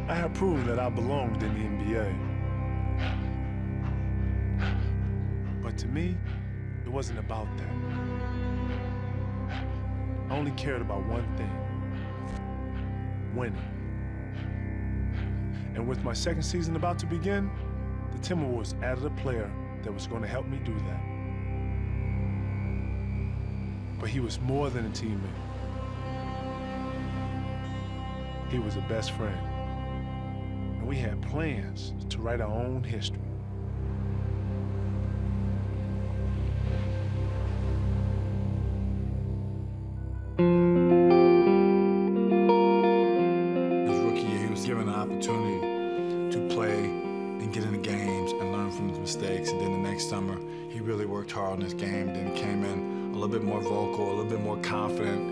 I had proven that I belonged in the NBA. But to me, it wasn't about that. I only cared about one thing: winning. And with my second season about to begin, the Timberwolves added a player that was going to help me do that. But he was more than a teammate. He was a best friend. And we had plans to write our own history. His rookie year, he was given an opportunity to play and get into games and learn from his mistakes. And then the next summer, he really worked hard on his game, then came in a little bit more vocal, a little bit more confident.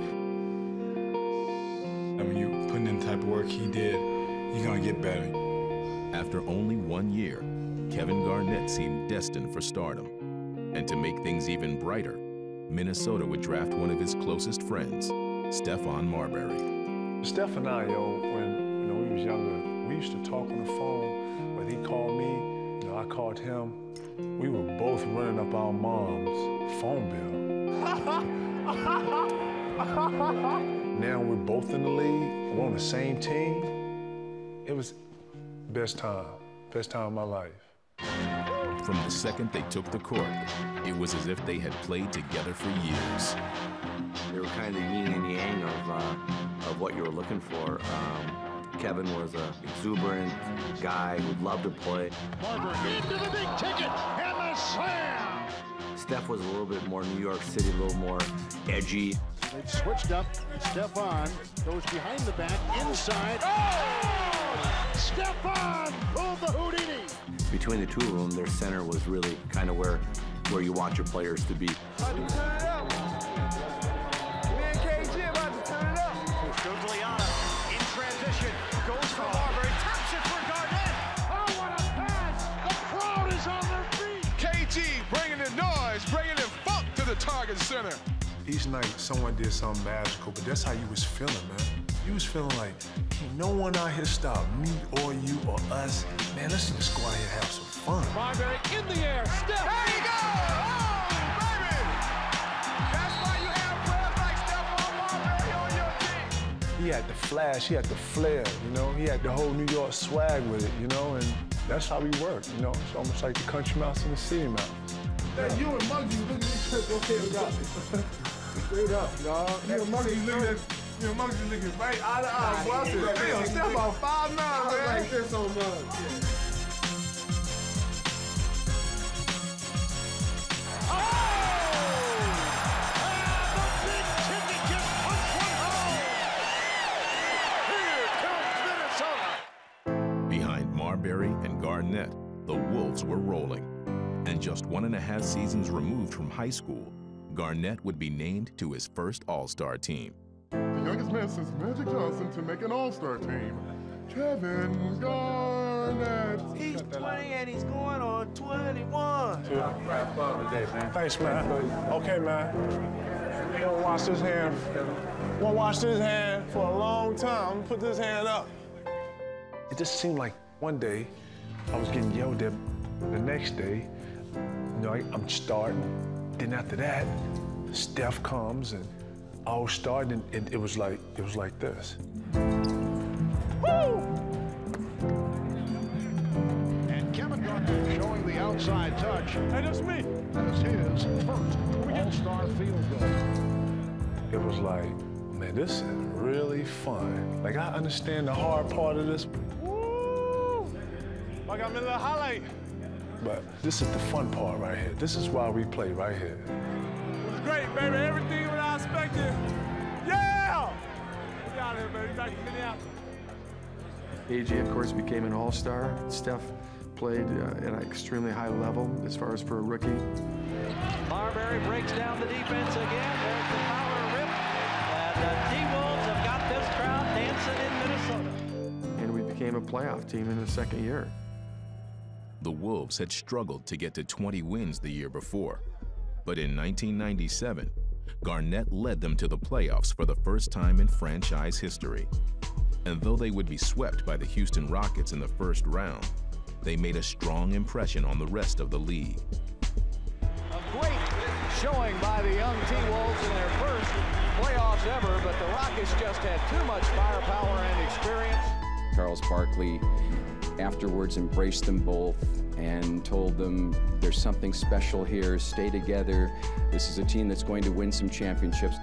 And when you put in the type of work he did, you're gonna get better. After only 1 year, Kevin Garnett seemed destined for stardom. And to make things even brighter, Minnesota would draft one of his closest friends, Stephon Marbury. Steph and I, when we was younger, we used to talk on the phone. When he called me, I called him. We were both running up our mom's phone bill. Now we're both in the league. We're on the same team. It was best time of my life. From the second they took the court, it was as if they had played together for years. They were kind of yin and yang of what you were looking for. Kevin was an exuberant guy who loved to play. Marbury into the big ticket and the slam! Steph was a little bit more New York City, a little more edgy. They switched up. Stephon goes behind the back, inside. Oh! Stephon pulled the Houdini! Between the two of them, their center was really kind of where you want your players to be. Goes for Marbury, taps it for Garnett. Oh, what a pass! The crowd is on their feet. KG bringing the noise, bringing the funk to the Target Center. Each night, someone did something magical, but that's how you was feeling, man. You was feeling like, can't no one out here stop me or you or us. Man, let's just go out here and have some fun. Marbury in the air, Steph. There you go! Oh, baby! That's why you have players like Stephon Marbury on your team. He had the flash, he had the flair, He had the whole New York swag with it, and that's how we work, It's almost like the country mouse and the city mouse. Hey, you and Muggsy look at this trip, okay, straight up, dog. You and Muggsy looking right eye to eye. Boy, I said, damn, Steph about 5'9", man. Like this on Muggs. Marbury and Garnett, the Wolves were rolling. And just 1.5 seasons removed from high school, Garnett would be named to his first All-Star team. The youngest man since Magic Johnson to make an All-Star team, Kevin Garnett. He's 20 and he's going on 21. Thanks, man. Okay, man. You wanna wash this hand? Wanna wash this hand for a long time? I'm gonna put this hand up. It just seemed like one day I was getting yelled at. The next day, I'm starting. Then after that, Steph comes and I was starting, and it was like this. Woo! And Kevin Garnett showing the outside touch. Hey, that's me. That's his first All-Star field goal. It was like, man, this is really fun. Like, I understand the hard part of this. Woo! I got me a little highlight. But this is the fun part right here. This is why we play right here. It was great, baby. Everything what I expected. Yeah! Get out of here, baby. Back to Minneapolis. AJ, of course, became an all-star. Steph played at an extremely high level as far as for a rookie. Marbury breaks down the defense again. There's the power rip. And the T-Wolves have got this crowd dancing in Minnesota. And we became a playoff team in the second year. The Wolves had struggled to get to 20 wins the year before. But in 1997, Garnett led them to the playoffs for the first time in franchise history. And though they would be swept by the Houston Rockets in the first round, they made a strong impression on the rest of the league. A great showing by the young T-Wolves in their first playoffs ever, but the Rockets just had too much firepower and experience. Charles Barkley afterwards embraced them both and told them, there's something special here, stay together. This is a team that's going to win some championships.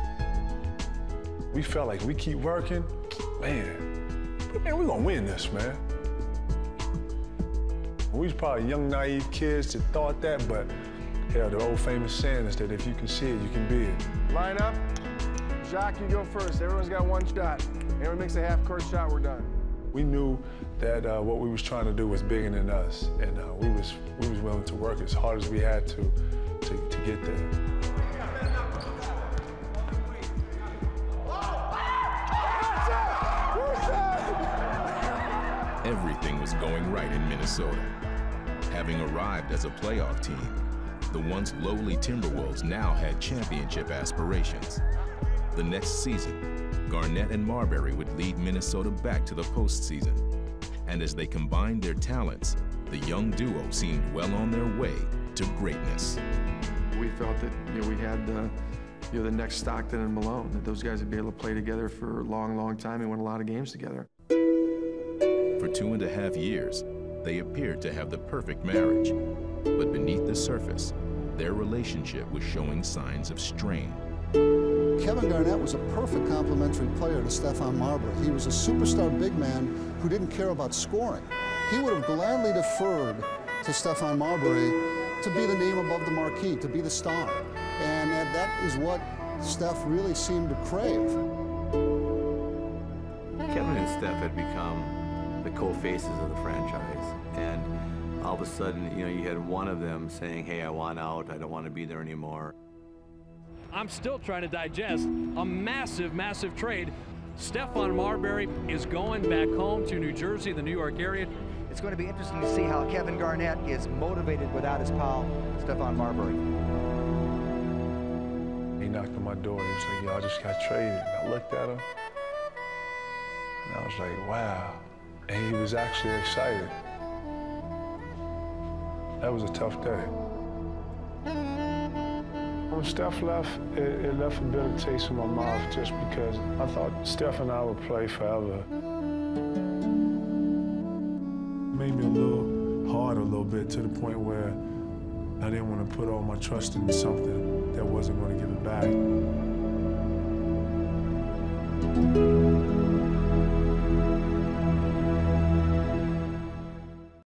We felt like we keep working, man, we're gonna win this, man. We was probably young, naive kids that thought that, but hell, the old famous saying is that if you can see it, you can be it. Line up. Jacques, you go first. Everyone's got one shot. Everyone makes a half-court shot, we're done. We knew that what we was trying to do was bigger than us, and we was willing to work as hard as we had to get there. Everything was going right in Minnesota. Having arrived as a playoff team, the once lowly Timberwolves now had championship aspirations. The next season, Garnett and Marbury would lead Minnesota back to the postseason. And as they combined their talents, the young duo seemed well on their way to greatness. We felt that we had the next Stockton and Malone, that those guys would be able to play together for a long, long time and win a lot of games together. For 2.5 years, they appeared to have the perfect marriage. But beneath the surface, their relationship was showing signs of strain. Kevin Garnett was a perfect complementary player to Stephon Marbury. He was a superstar big man who didn't care about scoring. He would have gladly deferred to Stephon Marbury to be the name above the marquee, to be the star. And that is what Steph really seemed to crave. Kevin and Steph had become the co-faces of the franchise. And all of a sudden, you had one of them saying, hey, I want out, I don't want to be there anymore. I'm still trying to digest a massive, massive trade. Stephon Marbury is going back home to New Jersey, the New York area. It's going to be interesting to see how Kevin Garnett is motivated without his pal, Stephon Marbury. He knocked on my door. He was like, yo, I just got traded. And I looked at him, and I was like, wow. And he was actually excited. That was a tough day. When Steph left, it left a bitter taste in my mouth just because I thought Steph and I would play forever. It made me a little hard a little bit to the point where I didn't want to put all my trust into something that wasn't going to give it back.